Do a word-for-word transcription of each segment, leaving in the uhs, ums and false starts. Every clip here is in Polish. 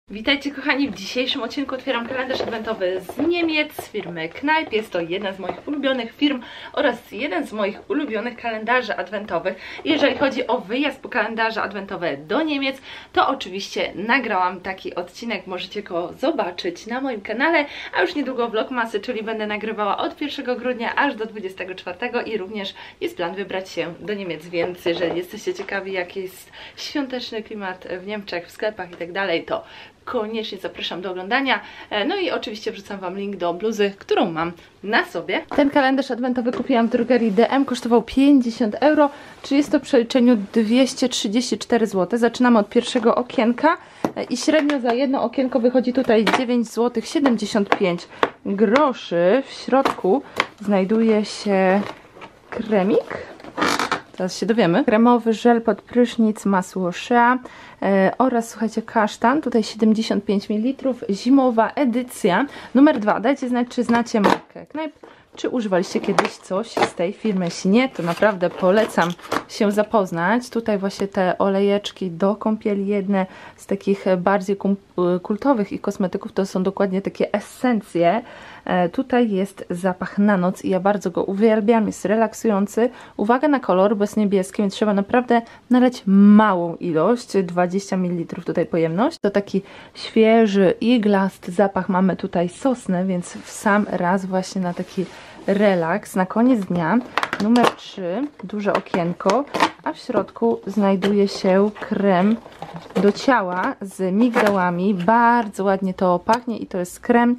Witajcie kochani, w dzisiejszym odcinku otwieram kalendarz adwentowy z Niemiec, z firmy Knajp. Jest to jedna z moich ulubionych firm oraz jeden z moich ulubionych kalendarzy adwentowych. Jeżeli chodzi o wyjazd po kalendarze adwentowe do Niemiec, to oczywiście nagrałam taki odcinek, możecie go zobaczyć na moim kanale, a już niedługo vlogmasy, czyli będę nagrywała od pierwszego grudnia aż do dwudziestego czwartego i również jest plan wybrać się do Niemiec, więc jeżeli jesteście ciekawi jaki jest świąteczny klimat w Niemczech, w sklepach i tak dalej, to koniecznie zapraszam do oglądania. No i oczywiście wrzucam Wam link do bluzy, którą mam na sobie. Ten kalendarz adwentowy kupiłam w drogerii D M, kosztował pięćdziesiąt euro, czy jest to w przeliczeniu dwieście trzydzieści cztery złote. Zaczynamy od pierwszego okienka i średnio za jedno okienko wychodzi tutaj dziewięć złotych siedemdziesiąt pięć groszy. W środku znajduje się kremik. Teraz się dowiemy. Kremowy żel pod prysznic, masło shea e, oraz słuchajcie, kasztan. Tutaj siedemdziesiąt pięć mililitrów. Zimowa edycja. Numer dwa. Dajcie znać, czy znacie markę Knajp, czy używaliście kiedyś coś z tej firmy. Jeśli nie, to naprawdę polecam się zapoznać. Tutaj właśnie te olejeczki do kąpieli, jedne z takich bardziej kultowych i kosmetyków, to są dokładnie takie esencje. E, tutaj jest zapach na noc i ja bardzo go uwielbiam, jest relaksujący. Uwaga na kolor, bo jest niebieski, więc trzeba naprawdę nalać małą ilość, dwadzieścia mililitrów tutaj pojemność. To taki świeży, iglasty zapach, mamy tutaj sosnę, więc w sam raz właśnie na taki relaks. Na koniec dnia numer trzy, duże okienko, a w środku znajduje się krem do ciała z migdałami. Bardzo ładnie to pachnie i to jest krem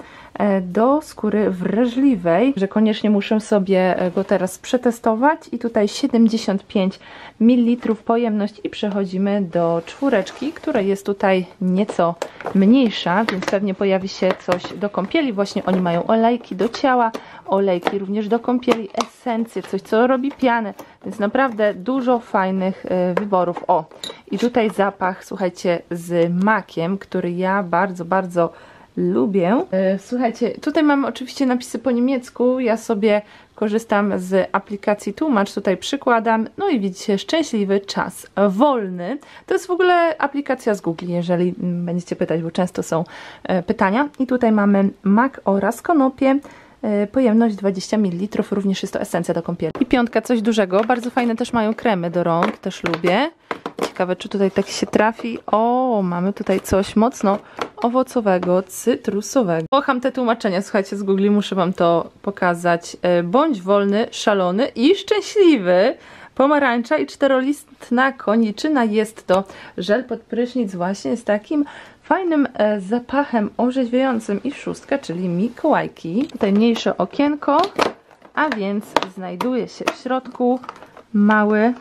do skóry wrażliwej, że koniecznie muszę sobie go teraz przetestować. I tutaj siedemdziesiąt pięć mililitrów pojemność i przechodzimy do czwóreczki, która jest tutaj nieco mniejsza, więc pewnie pojawi się coś do kąpieli. Właśnie oni mają olejki do ciała, olejki również do kąpieli, esencje, coś co robi pianę, więc naprawdę dużo fajnych wyborów. O, i tutaj zapach, słuchajcie, z makiem, który ja bardzo, bardzo lubię. Słuchajcie, tutaj mamy oczywiście napisy po niemiecku, ja sobie korzystam z aplikacji Tłumacz, tutaj przykładam, no i widzicie, szczęśliwy czas wolny. To jest w ogóle aplikacja z Google, jeżeli będziecie pytać, bo często są pytania. I tutaj mamy mak oraz konopie. Pojemność dwadzieścia mililitrów, również jest to esencja do kąpieli. I piątka, coś dużego, bardzo fajne też mają kremy do rąk, też lubię. Ciekawe, czy tutaj tak się trafi. O, mamy tutaj coś mocno owocowego, cytrusowego. Kocham te tłumaczenia, słuchajcie, z Google, muszę Wam to pokazać. Bądź wolny, szalony i szczęśliwy. Pomarańcza i czterolistna koniczyna. Jest to żel pod prysznic właśnie z takim fajnym e, zapachem orzeźwiającym i szóstka, czyli Mikołajki. Tutaj mniejsze okienko, a więc znajduje się w środku mały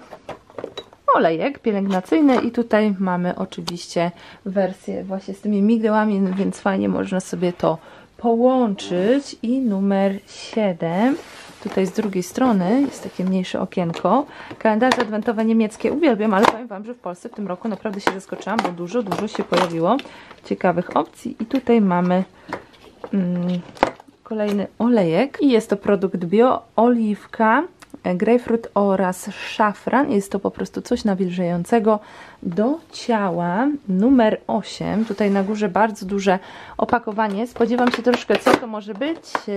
olejek pielęgnacyjny i tutaj mamy oczywiście wersję właśnie z tymi migdałami, więc fajnie można sobie to połączyć. I numer siedem. Tutaj z drugiej strony jest takie mniejsze okienko. Kalendarze adwentowe niemieckie uwielbiam, ale powiem Wam, że w Polsce w tym roku naprawdę się zaskoczyłam, bo dużo, dużo się pojawiło ciekawych opcji. I tutaj mamy mm, kolejny olejek. I jest to produkt bio, oliwka, grejpfrut oraz szafran. Jest to po prostu coś nawilżającego do ciała. Numer osiem. Tutaj na górze bardzo duże opakowanie. Spodziewam się troszkę, co to może być.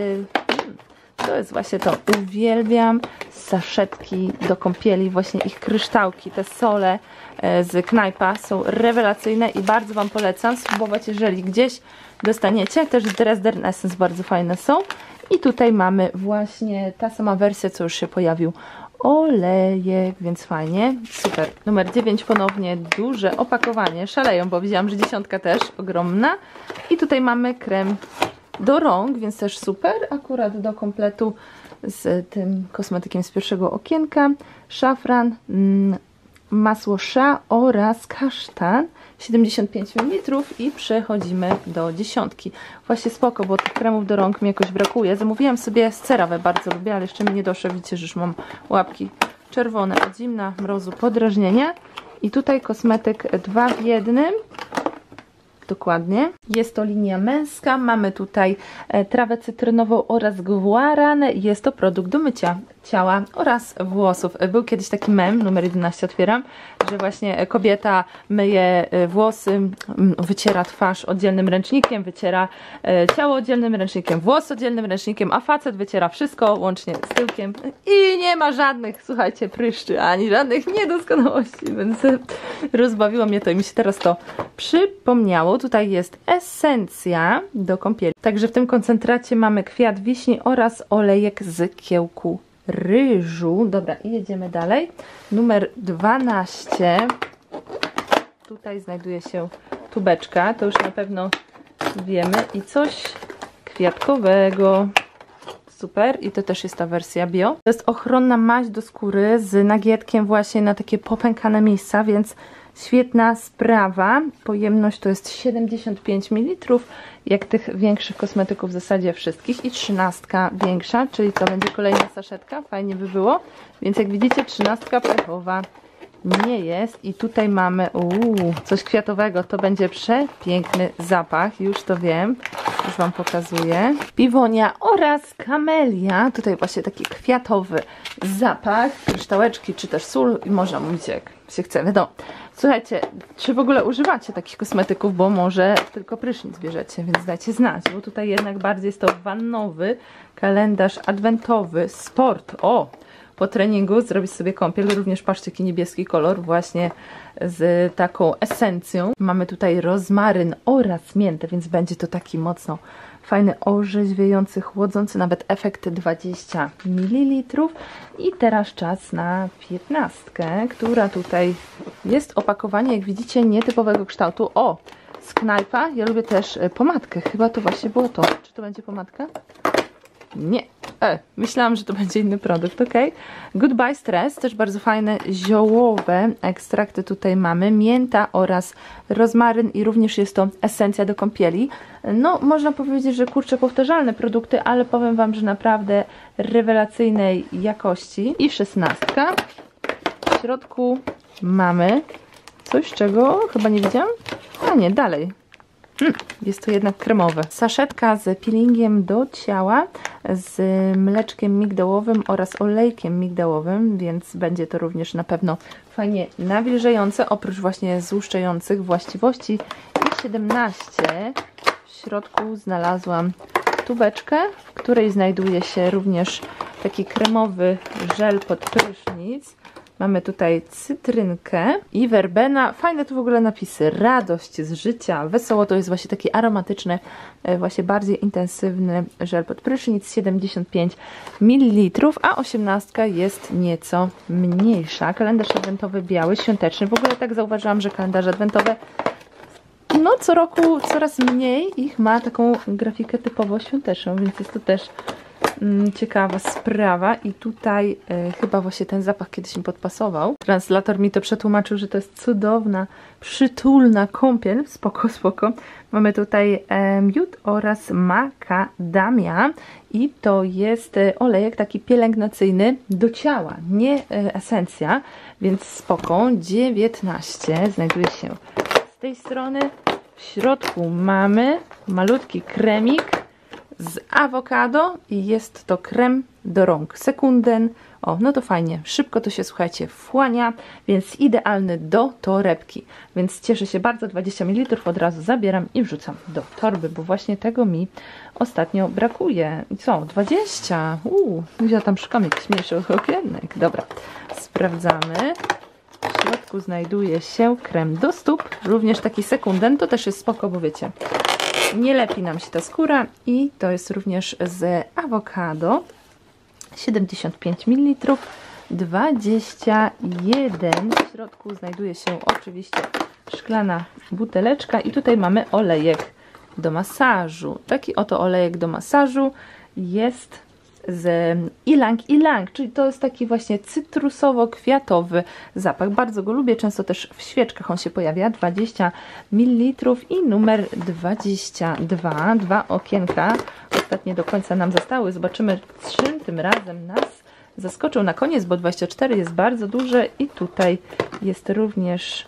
To jest właśnie to. Uwielbiam saszetki do kąpieli, właśnie ich kryształki, te sole z Knajpa są rewelacyjne i bardzo Wam polecam spróbować, jeżeli gdzieś dostaniecie. Też z Dresden Essence bardzo fajne są. I tutaj mamy właśnie ta sama wersja, co już się pojawił, olejek, więc fajnie, super. Numer dziewięć ponownie duże opakowanie, szaleją, bo widziałam, że dziesiątka też ogromna. I tutaj mamy krem do rąk, więc też super, akurat do kompletu z tym kosmetykiem z pierwszego okienka. Szafran, mm, masło shea oraz kasztan, siedemdziesiąt pięć mililitrów i przechodzimy do dziesiątki. Właśnie spoko, bo tych kremów do rąk mi jakoś brakuje. Zamówiłam sobie z CeraVe, bardzo lubię, ale jeszcze mi nie doszło. Widzicie, że już mam łapki czerwone od zimna, mrozu, podrażnienia. I tutaj kosmetyk dwa w jednym. Dokładnie. Jest to linia męska. Mamy tutaj trawę cytrynową oraz guaranę. Jest to produkt do mycia ciała oraz włosów. Był kiedyś taki mem, numer jedenaście otwieram, że właśnie kobieta myje włosy, wyciera twarz oddzielnym ręcznikiem, wyciera ciało oddzielnym ręcznikiem, włos oddzielnym ręcznikiem, a facet wyciera wszystko łącznie z tyłkiem i nie ma żadnych, słuchajcie, pryszczy, ani żadnych niedoskonałości, więc rozbawiło mnie to i mi się teraz to przypomniało. Tutaj jest esencja do kąpieli. Także w tym koncentracie mamy kwiat wiśni oraz olejek z kiełku ryżu. Dobra, i jedziemy dalej. Numer dwanaście. Tutaj znajduje się tubeczka, to już na pewno wiemy. I coś kwiatkowego. Super. I to też jest ta wersja bio. To jest ochronna maź do skóry z nagietkiem właśnie na takie popękane miejsca, więc świetna sprawa. Pojemność to jest siedemdziesiąt pięć mililitrów, jak tych większych kosmetyków w zasadzie wszystkich, i trzynastka większa, czyli to będzie kolejna saszetka, fajnie by było. Więc jak widzicie, trzynastka pechowa nie jest. I tutaj mamy uuu, coś kwiatowego, to będzie przepiękny zapach, już to wiem, już Wam pokazuję. Piwonia oraz kamelia, tutaj właśnie taki kwiatowy zapach, kryształeczki czy też sól, i można mówić jak się chce, wiadomo. Słuchajcie, czy w ogóle używacie takich kosmetyków, bo może tylko prysznic bierzecie, więc dajcie znać, bo tutaj jednak bardziej jest to wannowy kalendarz adwentowy, sport. O! Po treningu zrobić sobie kąpiel, również patrzcie, jaki niebieski kolor, właśnie z taką esencją. Mamy tutaj rozmaryn oraz miętę, więc będzie to taki mocno fajny, orzeźwiający, chłodzący, nawet efekt dwadzieścia mililitrów. I teraz czas na piętnastkę, która tutaj jest opakowanie, jak widzicie, nietypowego kształtu. O! Z knajpa. Ja lubię też pomadkę, chyba to właśnie było to. Czy to będzie pomadka? Nie. E, myślałam, że to będzie inny produkt, ok. Goodbye Stress, też bardzo fajne ziołowe ekstrakty tutaj mamy, mięta oraz rozmaryn, i również jest to esencja do kąpieli. No, można powiedzieć, że kurczę, powtarzalne produkty, ale powiem Wam, że naprawdę rewelacyjnej jakości. I szesnastka. W środku mamy coś, czego chyba nie widziałam. A nie, dalej. Hmm, jest to jednak kremowe. Saszetka z peelingiem do ciała, z mleczkiem migdałowym oraz olejkiem migdałowym, więc będzie to również na pewno fajnie nawilżające, oprócz właśnie złuszczających właściwości. I siedemnaście. W środku znalazłam tubeczkę, w której znajduje się również taki kremowy żel pod prysznic. Mamy tutaj cytrynkę i werbena. Fajne tu w ogóle napisy. Radość z życia. Wesoło, to jest właśnie taki aromatyczny, właśnie bardziej intensywny żel pod prysznic. siedemdziesiąt pięć mililitrów, a osiemnastka jest nieco mniejsza. Kalendarz adwentowy biały, świąteczny. W ogóle tak zauważyłam, że kalendarze adwentowe no co roku coraz mniej ich ma taką grafikę typowo świąteczną, więc jest to też ciekawa sprawa. I tutaj e, chyba właśnie ten zapach kiedyś mi podpasował. Translator mi to przetłumaczył, że to jest cudowna, przytulna kąpiel. Spoko, spoko. Mamy tutaj e, miód oraz makadamia i to jest e, olejek taki pielęgnacyjny do ciała, nie e, esencja, więc spoko. dziewiętnaście znajduje się z tej strony. W środku mamy malutki kremik z awokado i jest to krem do rąk Sekunden. O, no to fajnie, szybko to się, słuchajcie, wchłania, więc idealny do torebki. Więc cieszę się bardzo, dwadzieścia mililitrów od razu zabieram i wrzucam do torby, bo właśnie tego mi ostatnio brakuje. I co? dwadzieścia? Uuu, ja tam szukam jakiś mniejszy okienek. Dobra, sprawdzamy. W środku znajduje się krem do stóp, również taki Sekunden, to też jest spoko, bo wiecie, nie lepi nam się ta skóra. I to jest również z awokado, siedemdziesiąt pięć mililitrów, dwadzieścia jeden. W środku znajduje się oczywiście szklana buteleczka i tutaj mamy olejek do masażu. Taki oto olejek do masażu jest z Ylang Ylang, czyli to jest taki właśnie cytrusowo-kwiatowy zapach. Bardzo go lubię, często też w świeczkach on się pojawia. dwadzieścia mililitrów i numer dwadzieścia dwa. Dwa okienka ostatnie do końca nam zostały. Zobaczymy, czym tym razem nas zaskoczył na koniec, bo dwadzieścia cztery jest bardzo duże i tutaj jest również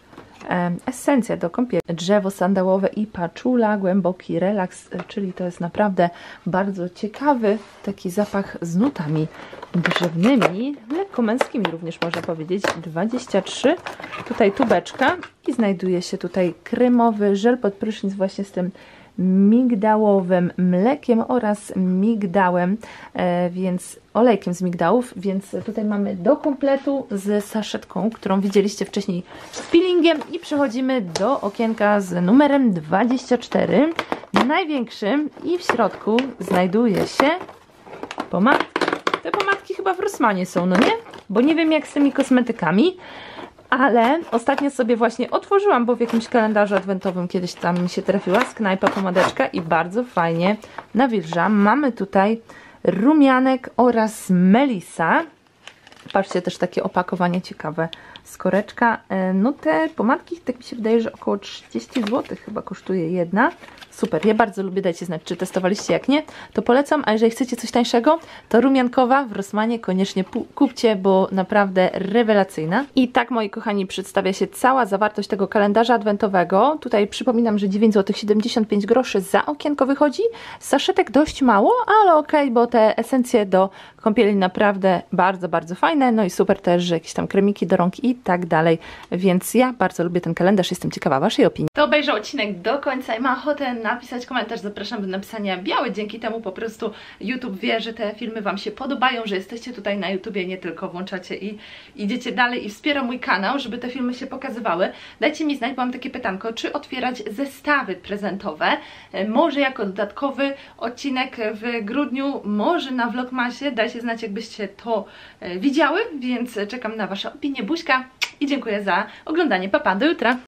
e, esencja do kąpieli. Drzewo sandałowe i paczula, głęboki relaks, czyli to jest naprawdę bardzo ciekawy taki zapach z nutami drzewnymi, lekko męskimi również można powiedzieć. dwadzieścia trzy, tutaj tubeczka i znajduje się tutaj kremowy żel pod prysznic właśnie z tym migdałowym mlekiem oraz migdałem, e, więc olejkiem z migdałów, więc tutaj mamy do kompletu z saszetką, którą widzieliście wcześniej z peelingiem i przechodzimy do okienka z numerem dwadzieścia cztery, największym, i w środku znajduje się pomadki. Te pomadki chyba w Rossmanie są, no nie? Bo nie wiem jak z tymi kosmetykami, ale ostatnio sobie właśnie otworzyłam, bo w jakimś kalendarzu adwentowym kiedyś tam mi się trafiła z Knajpa pomadeczka i bardzo fajnie nawilża. Mamy tutaj rumianek oraz melisa. Patrzcie, też takie opakowanie ciekawe z koreczka. No te pomadki, tak mi się wydaje, że około trzydzieści złotych chyba kosztuje jedna. Super, ja bardzo lubię, dajcie znać, czy testowaliście, jak nie, to polecam, a jeżeli chcecie coś tańszego, to rumiankowa w Rossmanie koniecznie kupcie, bo naprawdę rewelacyjna. I tak, moi kochani, przedstawia się cała zawartość tego kalendarza adwentowego. Tutaj przypominam, że dziewięć złotych siedemdziesiąt pięć groszy za okienko wychodzi. Saszetek dość mało, ale okej, okay, bo te esencje do kąpieli naprawdę bardzo, bardzo fajne. No i super też, że jakieś tam kremiki do rąk i tak dalej. Więc ja bardzo lubię ten kalendarz, jestem ciekawa waszej opinii. Kto obejrzał odcinek do końca i ma ochotę napisać komentarz, zapraszam do napisania biały. Dzięki temu po prostu YouTube wie, że te filmy wam się podobają, że jesteście tutaj na YouTubie, nie tylko włączacie i idziecie dalej i wspiera mój kanał, żeby te filmy się pokazywały. Dajcie mi znać, bo mam takie pytanko, czy otwierać zestawy prezentowe, może jako dodatkowy odcinek w grudniu, może na Vlogmasie. Dajcie znać, jakbyście to widziały, więc czekam na wasze opinie. Buźka i dziękuję za oglądanie. Pa, pa, do jutra!